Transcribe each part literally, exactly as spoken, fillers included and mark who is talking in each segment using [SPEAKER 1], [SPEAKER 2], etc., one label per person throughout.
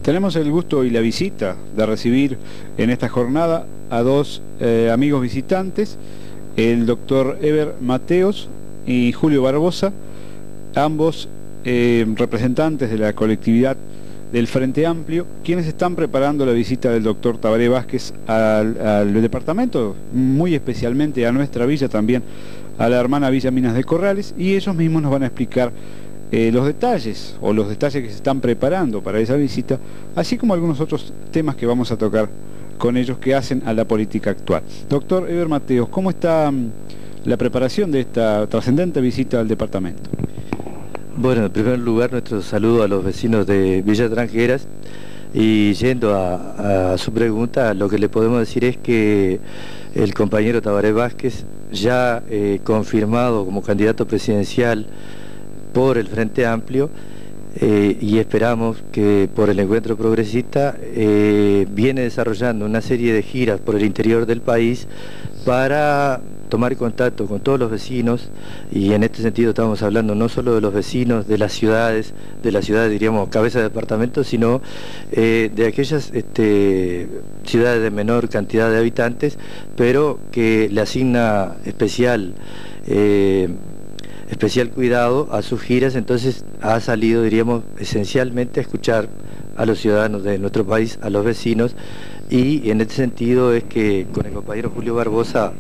[SPEAKER 1] Tenemos el gusto y la visita de recibir en esta jornada a dos eh, amigos visitantes, el doctor Eber Mateos y Julio Barbosa, ambos eh, representantes de la colectividad del Frente Amplio, quienes están preparando la visita del doctor Tabaré Vázquez al, al departamento, muy especialmente a nuestra villa, también a la hermana Villa Minas de Corrales, y ellos mismos nos van a explicar eh, los detalles, o los detalles que se están preparando para esa visita, así como algunos otros temas que vamos a tocar con ellos que hacen a la política actual. Doctor Eber Mateos, ¿cómo está um, la preparación de esta trascendente visita al departamento?
[SPEAKER 2] Bueno, en primer lugar, nuestro saludo a los vecinos de Villa Tranqueras, y yendo a, a su pregunta, lo que le podemos decir es que el compañero Tabaré Vázquez, ya eh, confirmado como candidato presidencial por el Frente Amplio, eh, y esperamos que por el Encuentro Progresista, eh, viene desarrollando una serie de giras por el interior del país para tomar contacto con todos los vecinos, y en este sentido estamos hablando no solo de los vecinos de las ciudades, de las ciudades diríamos cabeza de departamento, sino eh, de aquellas este, ciudades de menor cantidad de habitantes, pero que le asigna especial, eh, especial cuidado a sus giras. Entonces ha salido, diríamos, esencialmente a escuchar a los ciudadanos de nuestro país, a los vecinos, y en este sentido es que con el compañero Julio Barbosa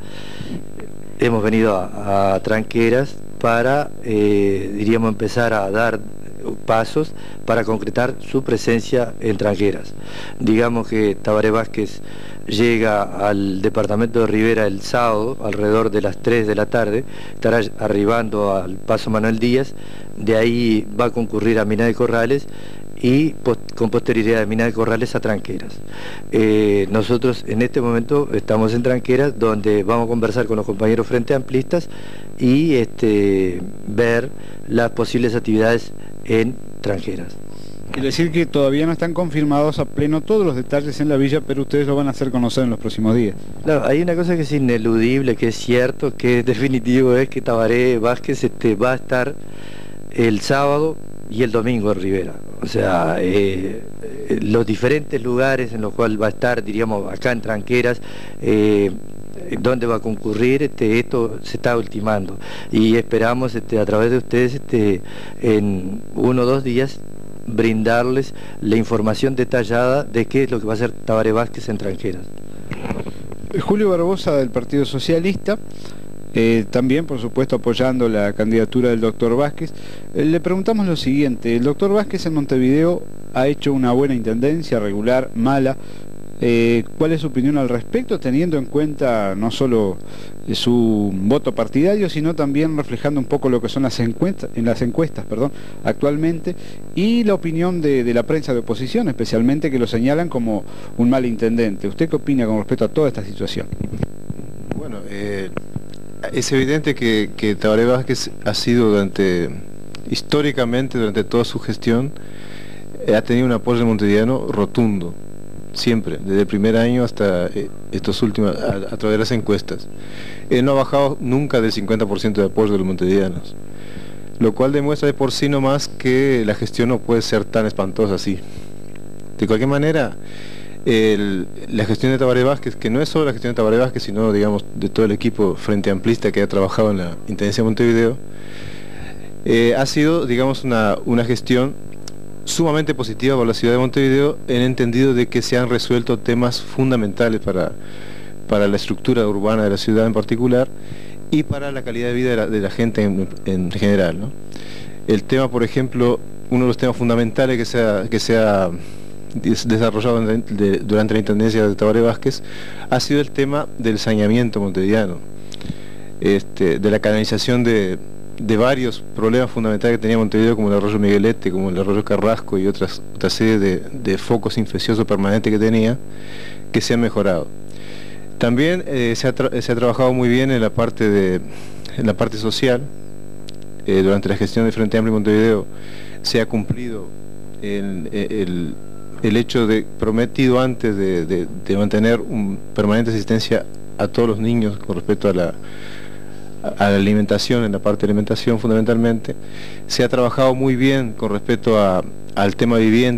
[SPEAKER 2] hemos venido a, a Tranqueras para, eh, diríamos, empezar a dar pasos para concretar su presencia en Tranqueras. Digamos que Tabaré Vázquez llega al departamento de Rivera el sábado, alrededor de las tres de la tarde, estará arribando al Paso Manuel Díaz, de ahí va a concurrir a Minas de Corrales, y post, con posterioridad de Minas de Corrales a Tranqueras. Eh, nosotros en este momento estamos en Tranqueras, donde vamos a conversar con los compañeros frente amplistas y este, ver las posibles actividades en Tranqueras.
[SPEAKER 1] Quiere decir que todavía no están confirmados a pleno todos los detalles en la villa, pero ustedes lo van a hacer conocer en los próximos días.
[SPEAKER 2] Claro, hay una cosa que es ineludible, que es cierto, que es definitivo, es que Tabaré Vázquez este, va a estar el sábado y el domingo en Rivera. O sea, eh, los diferentes lugares en los cuales va a estar, diríamos, acá en Tranqueras, eh, donde va a concurrir, este, esto se está ultimando. Y esperamos este, a través de ustedes, este, en uno o dos días, brindarles la información detallada de qué es lo que va a hacer Tabaré Vázquez en Tranqueras.
[SPEAKER 1] Julio Barbosa, del Partido Socialista, Eh, también por supuesto apoyando la candidatura del doctor Vázquez. Eh, le preguntamos lo siguiente: el doctor Vázquez en Montevideo ha hecho una buena intendencia, regular, mala. Eh, ¿cuál es su opinión al respecto, teniendo en cuenta no solo eh, su voto partidario, sino también reflejando un poco lo que son las encuestas, en las encuestas perdón, actualmente, y la opinión de, de la prensa de oposición, especialmente, que lo señalan como un mal intendente? ¿Usted qué opina con respecto a toda esta situación?
[SPEAKER 3] Bueno, eh... es evidente que, que Tabaré Vázquez ha sido durante, históricamente, durante toda su gestión, eh, ha tenido un apoyo montevideano rotundo, siempre, desde el primer año hasta eh, estos últimos, a, a través de las encuestas. Él no ha bajado nunca del cincuenta por ciento de apoyo de los montevideanos, lo cual demuestra de por sí nomás que la gestión no puede ser tan espantosa así. De cualquier manera, El, la gestión de Tabaré Vázquez, que no es solo la gestión de Tabaré Vázquez, sino, digamos, de todo el equipo frente amplista que ha trabajado en la Intendencia de Montevideo, eh, ha sido, digamos, una, una gestión sumamente positiva para la ciudad de Montevideo, en entendido de que se han resuelto temas fundamentales para, para la estructura urbana de la ciudad en particular, y para la calidad de vida de la, de la gente en, en general, ¿no? El tema, por ejemplo, uno de los temas fundamentales que se ha, que se ha desarrollado de, durante la intendencia de Tabaré Vázquez ha sido el tema del saneamiento montevideano, este, de la canalización de, de varios problemas fundamentales que tenía Montevideo, como el arroyo Miguelete, como el arroyo Carrasco y otras, otra serie de, de focos infecciosos permanentes que tenía, que se han mejorado. También eh, se, ha se ha trabajado muy bien en la parte, de, en la parte social. Eh, durante la gestión del Frente Amplio Montevideo se ha cumplido el, el el hecho de prometido antes de, de, de mantener una permanente asistencia a todos los niños con respecto a la, a la alimentación, en la parte de alimentación fundamentalmente. Se ha trabajado muy bien con respecto a, al tema de viviendas,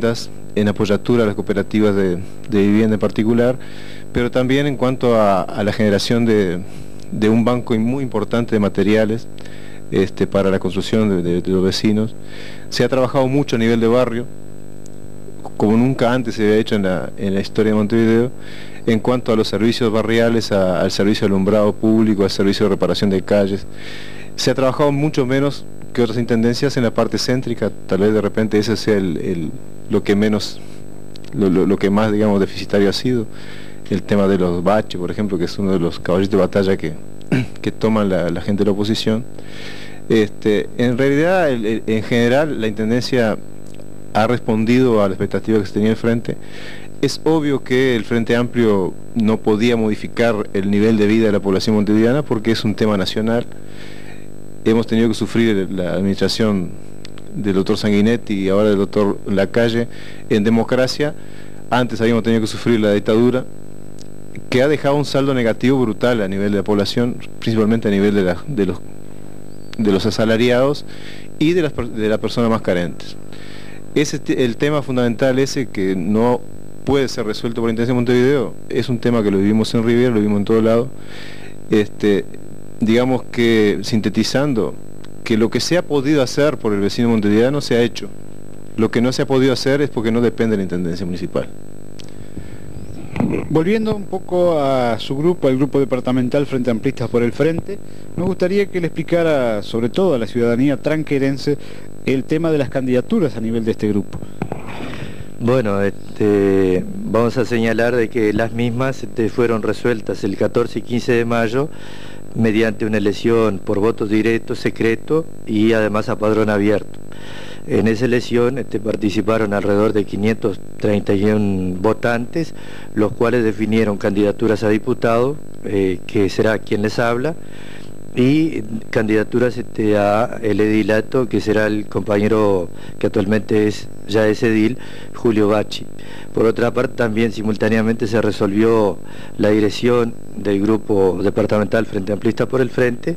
[SPEAKER 3] en apoyatura a las cooperativas de, de vivienda en particular, pero también en cuanto a, a la generación de, de un banco muy importante de materiales este, para la construcción de, de, de los vecinos. Se ha trabajado mucho a nivel de barrio, como nunca antes se había hecho en la, en la historia de Montevideo, en cuanto a los servicios barriales, a, al servicio de alumbrado público, al servicio de reparación de calles. Se ha trabajado mucho menos que otras intendencias en la parte céntrica, tal vez de repente ese sea el, el, lo que menos, lo, lo, lo que más, digamos, deficitario ha sido. El tema de los baches, por ejemplo, que es uno de los caballitos de batalla que, que toman la, la gente de la oposición. Este, en realidad, el, el, en general, la intendencia ha respondido a la expectativa que se tenía el frente. Es obvio que el Frente Amplio no podía modificar el nivel de vida de la población montevideana porque es un tema nacional. Hemos tenido que sufrir la administración del doctor Sanguinetti y ahora del doctor Lacalle en democracia. Antes habíamos tenido que sufrir la dictadura, que ha dejado un saldo negativo brutal a nivel de la población, principalmente a nivel de, la, de, los, de los asalariados y de las, de las personas más carentes. Ese, el tema fundamental ese que no puede ser resuelto por la Intendencia de Montevideo, es un tema que lo vivimos en Riviera, lo vivimos en todo lado. Este, digamos que, sintetizando, que lo que se ha podido hacer por el vecino montevideano se ha hecho. Lo que no se ha podido hacer es porque no depende de la Intendencia Municipal.
[SPEAKER 1] Volviendo un poco a su grupo, al grupo departamental Frente Amplistas por el Frente, me gustaría que le explicara, sobre todo a la ciudadanía tranquerense, el tema de las candidaturas a nivel de este grupo.
[SPEAKER 2] Bueno, este, vamos a señalar de que las mismas este, fueron resueltas el catorce y quince de mayo mediante una elección por voto directo, secreto y además a padrón abierto. En esa elección este, participaron alrededor de quinientos treinta y uno votantes, los cuales definieron candidaturas a diputado, eh, que será quien les habla, y candidaturas este, a el edilato, que será el compañero que actualmente es ya es edil, Julio Bacci. Por otra parte, también simultáneamente se resolvió la dirección del grupo departamental Frente Amplista por el Frente,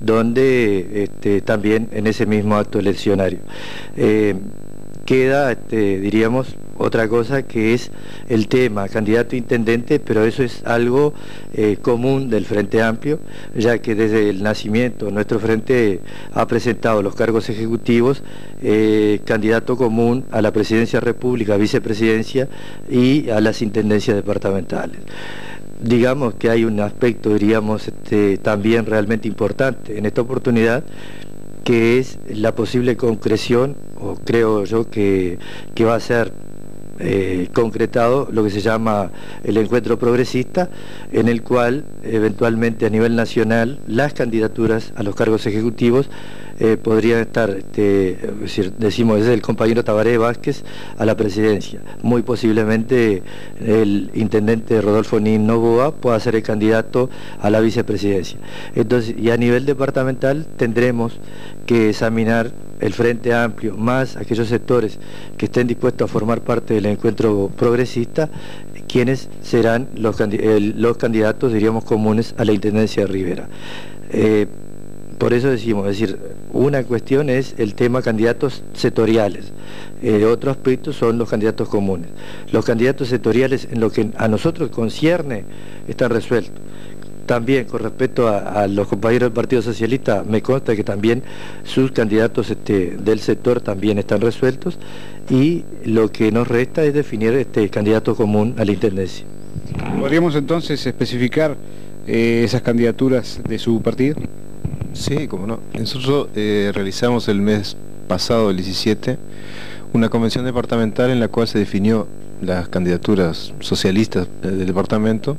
[SPEAKER 2] donde este, también en ese mismo acto eleccionario. Eh, queda, este, diríamos, otra cosa que es el tema candidato a intendente, pero eso es algo eh, común del Frente Amplio, ya que desde el nacimiento nuestro Frente ha presentado los cargos ejecutivos, eh, candidato común a la Presidencia de la República, Vicepresidencia y a las intendencias departamentales. Digamos que hay un aspecto, diríamos, este, también realmente importante en esta oportunidad, que es la posible concreción, o creo yo que, que va a ser Eh, concretado lo que se llama el encuentro progresista, en el cual eventualmente a nivel nacional las candidaturas a los cargos ejecutivos eh, podrían estar, este, es decir, decimos desde el compañero Tabaré Vázquez a la presidencia. Muy posiblemente el intendente Rodolfo Nin Novoa pueda ser el candidato a la vicepresidencia. Entonces, y a nivel departamental tendremos que examinar el Frente Amplio, más aquellos sectores que estén dispuestos a formar parte del encuentro progresista, quienes serán los, el, los candidatos, diríamos, comunes a la Intendencia de Rivera. Eh, por eso decimos, es decir, una cuestión es el tema candidatos sectoriales, eh, otro aspecto son los candidatos comunes. Los candidatos sectoriales, en lo que a nosotros concierne, están resueltos. También con respecto a, a los compañeros del Partido Socialista, me consta que también sus candidatos este, del sector también están resueltos, y lo que nos resta es definir este candidato común a la Intendencia.
[SPEAKER 1] ¿Podríamos entonces especificar eh, esas candidaturas de su partido?
[SPEAKER 3] Sí, como no. Nosotros eh, realizamos el mes pasado, el diecisiete, una convención departamental en la cual se definió las candidaturas socialistas del departamento,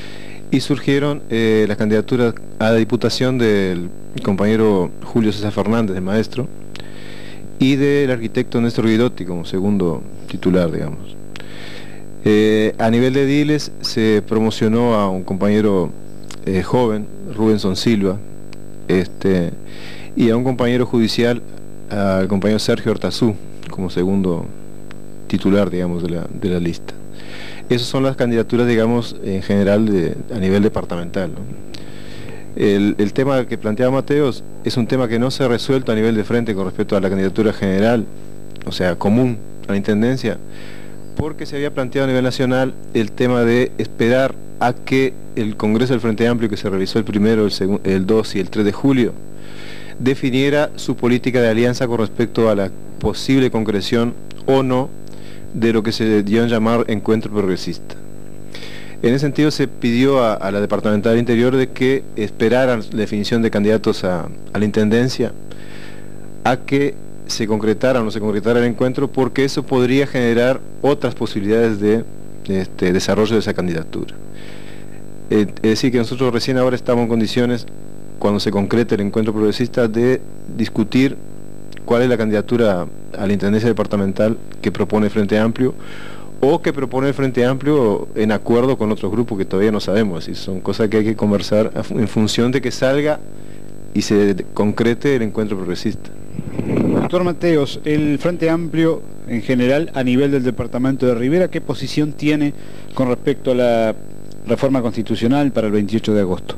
[SPEAKER 3] y surgieron eh, las candidaturas a la diputación del compañero Julio César Fernández, de maestro, y del arquitecto Néstor Guidotti como segundo titular, digamos. Eh, a nivel de ediles se promocionó a un compañero eh, joven, Rubenson Silva, este, y a un compañero judicial, al compañero Sergio Hortazú, como segundo titular, digamos, de la, de la lista. Esas son las candidaturas, digamos, en general de, a nivel departamental, ¿no? El, el tema que planteaba Mateos es un tema que no se ha resuelto a nivel de frente con respecto a la candidatura general, o sea, común a la Intendencia, porque se había planteado a nivel nacional el tema de esperar a que el Congreso del Frente Amplio, que se realizó el primero, el, segundo, el dos y el tres de julio, definiera su política de alianza con respecto a la posible concreción o no de lo que se dio a llamar encuentro progresista. En ese sentido se pidió a, a la Departamental del Interior de que esperaran la definición de candidatos a, a la Intendencia a que se concretara o no se concretara el encuentro, porque eso podría generar otras posibilidades de, de este, desarrollo de esa candidatura. Eh, es decir, que nosotros recién ahora estamos en condiciones, cuando se concrete el encuentro progresista, de discutir cuál es la candidatura a la Intendencia Departamental que propone el Frente Amplio, o que propone el Frente Amplio en acuerdo con otros grupos que todavía no sabemos, y son cosas que hay que conversar en función de que salga y se concrete el encuentro progresista.
[SPEAKER 1] Doctor Mateos, el Frente Amplio en general a nivel del departamento de Rivera, ¿qué posición tiene con respecto a la reforma constitucional para el veintiocho de agosto?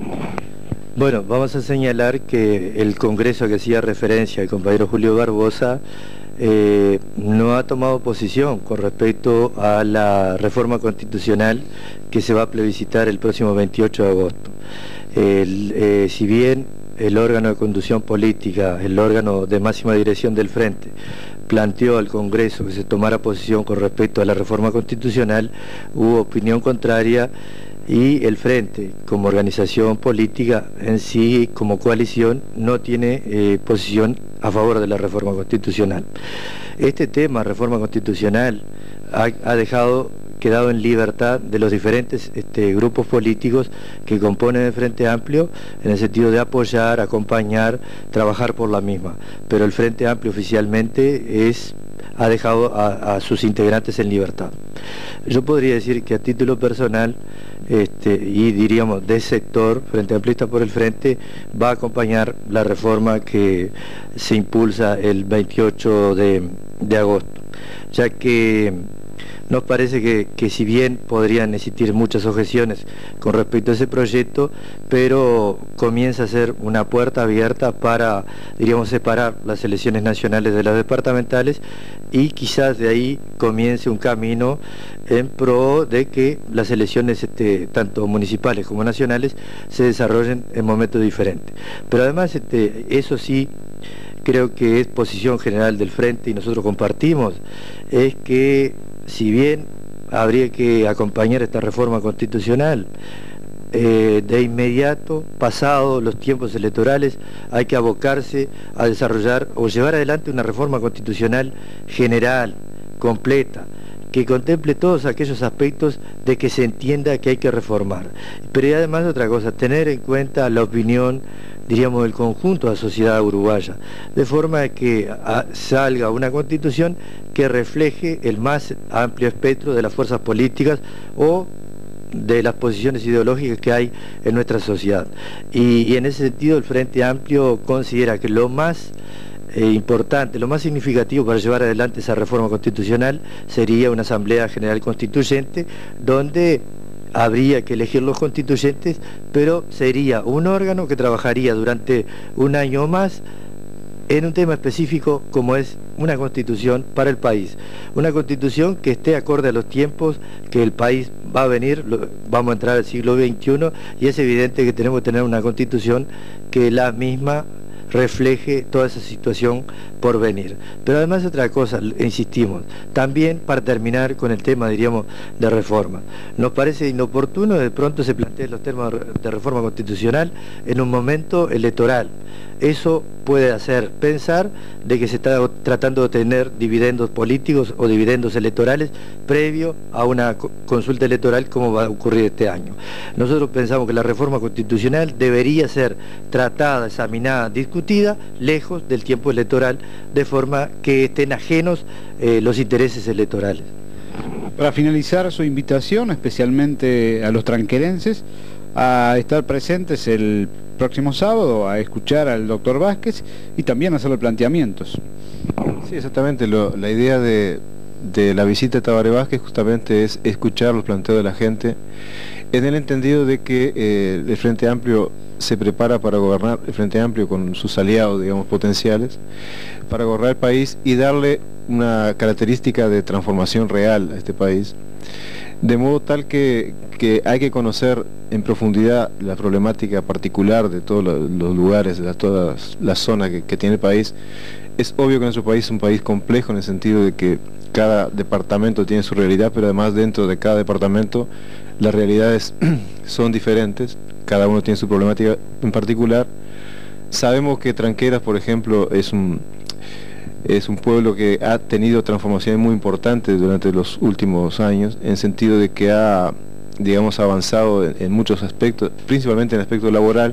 [SPEAKER 2] Bueno, vamos a señalar que el Congreso que hacía referencia el compañero Julio Barbosa eh, no ha tomado posición con respecto a la reforma constitucional que se va a plebiscitar el próximo veintiocho de agosto. El, eh, si bien el órgano de conducción política, el órgano de máxima dirección del Frente, planteó al Congreso que se tomara posición con respecto a la reforma constitucional, hubo opinión contraria y el Frente, como organización política en sí, como coalición, no tiene eh, posición a favor de la reforma constitucional. Este tema, reforma constitucional, ha, ha dejado quedado en libertad de los diferentes este, grupos políticos que componen el Frente Amplio, en el sentido de apoyar, acompañar, trabajar por la misma. Pero el Frente Amplio oficialmente es, ha dejado a, a sus integrantes en libertad. Yo podría decir que a título personal, este, y diríamos de sector, Frente Amplista por el Frente, va a acompañar la reforma que se impulsa el veintiocho de agosto, ya que nos parece que, que si bien podrían existir muchas objeciones con respecto a ese proyecto, pero comienza a ser una puerta abierta para, diríamos, separar las elecciones nacionales de las departamentales, y quizás de ahí comience un camino en pro de que las elecciones este, tanto municipales como nacionales se desarrollen en momentos diferentes. Pero además este, eso sí creo que es posición general del Frente y nosotros compartimos, es que si bien habría que acompañar esta reforma constitucional, eh, de inmediato, pasado los tiempos electorales, hay que abocarse a desarrollar o llevar adelante una reforma constitucional general, completa, que contemple todos aquellos aspectos de que se entienda que hay que reformar. Pero además otra cosa, tener en cuenta la opinión, diríamos, del conjunto de la sociedad uruguaya, de forma que a, salga una constitución que refleje el más amplio espectro de las fuerzas políticas o de las posiciones ideológicas que hay en nuestra sociedad. Y, y en ese sentido el Frente Amplio considera que lo más eh, importante, lo más significativo para llevar adelante esa reforma constitucional sería una Asamblea General Constituyente, donde habría que elegir los constituyentes, pero sería un órgano que trabajaría durante un año más en un tema específico como es una constitución para el país, una constitución que esté acorde a los tiempos que el país va a venir, vamos a entrar al siglo veintiuno, y es evidente que tenemos que tener una constitución que la misma refleje toda esa situación por venir. Pero además otra cosa, insistimos, también para terminar con el tema, diríamos, de reforma. Nos parece inoportuno de pronto se planteen los temas de reforma constitucional en un momento electoral. Eso puede hacer pensar de que se está tratando de obtener dividendos políticos o dividendos electorales previo a una consulta electoral como va a ocurrir este año. Nosotros pensamos que la reforma constitucional debería ser tratada, examinada, discutida lejos del tiempo electoral, de forma que estén ajenos eh, los intereses electorales.
[SPEAKER 1] Para finalizar, su invitación especialmente a los tranquerenses a estar presentes el próximo sábado, a escuchar al doctor Vázquez y también a hacerle planteamientos.
[SPEAKER 3] Sí, exactamente. Lo, la idea de, de la visita de Tabaré Vázquez justamente es escuchar los planteos de la gente en el entendido de que eh, el Frente Amplio se prepara para gobernar, el Frente Amplio con sus aliados, digamos, potenciales, para gobernar el país y darle una característica de transformación real a este país, de modo tal que, que hay que conocer en profundidad la problemática particular de todos los lugares, de todas las zonas que, que tiene el país. Es obvio que nuestro país es un país complejo en el sentido de que cada departamento tiene su realidad, pero además dentro de cada departamento las realidades son diferentes, cada uno tiene su problemática en particular. Sabemos que Tranqueras, por ejemplo, es un, es un pueblo que ha tenido transformaciones muy importantes durante los últimos años, en el sentido de que ha, digamos, avanzado en, en muchos aspectos, principalmente en el aspecto laboral,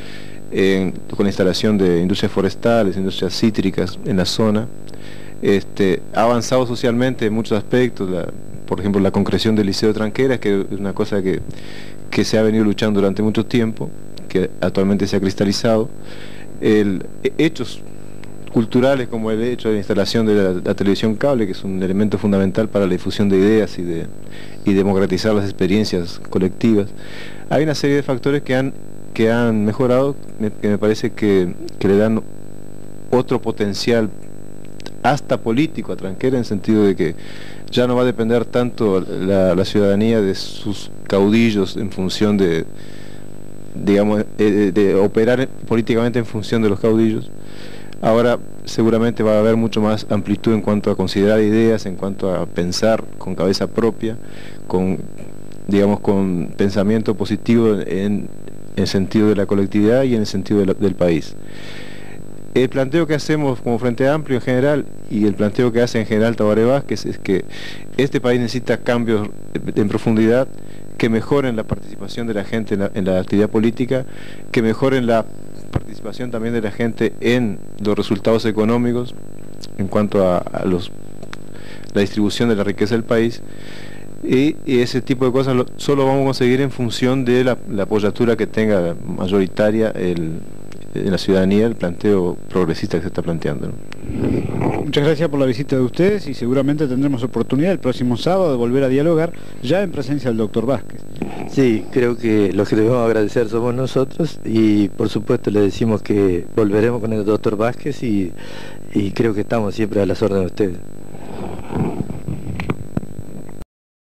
[SPEAKER 3] en, con la instalación de industrias forestales, industrias cítricas en la zona. Este, ha avanzado socialmente en muchos aspectos, la, por ejemplo la concreción del Liceo de Tranqueras, que es una cosa que, que se ha venido luchando durante mucho tiempo, que actualmente se ha cristalizado. El, hechos culturales como el hecho de la instalación de la, la televisión cable, que es un elemento fundamental para la difusión de ideas y, de, y democratizar las experiencias colectivas. Hay una serie de factores que han, que han mejorado, que me parece que, que le dan otro potencial hasta político a Tranquera, en el sentido de que ya no va a depender tanto la, la ciudadanía de sus caudillos en función de, digamos, de, de operar políticamente en función de los caudillos. Ahora seguramente va a haber mucho más amplitud en cuanto a considerar ideas, en cuanto a pensar con cabeza propia, con, digamos, con pensamiento positivo en, en el sentido de la colectividad y en el sentido de la, del país. El planteo que hacemos como Frente Amplio en general, y el planteo que hace en general Tabaré Vázquez, es que este país necesita cambios en profundidad que mejoren la participación de la gente en la, en la actividad política, que mejoren la participación también de la gente en los resultados económicos, en cuanto a, a los, la distribución de la riqueza del país, y, y ese tipo de cosas lo, solo vamos a conseguir en función de la, la apoyatura que tenga mayoritaria el en la ciudadanía el planteo progresista que se está planteando, ¿no?
[SPEAKER 1] Muchas gracias por la visita de ustedes y seguramente tendremos oportunidad el próximo sábado de volver a dialogar ya en presencia del doctor Vázquez.
[SPEAKER 2] Sí, creo que los que debemos agradecer somos nosotros y por supuesto le decimos que volveremos con el doctor Vázquez y, y creo que estamos siempre a las órdenes de ustedes.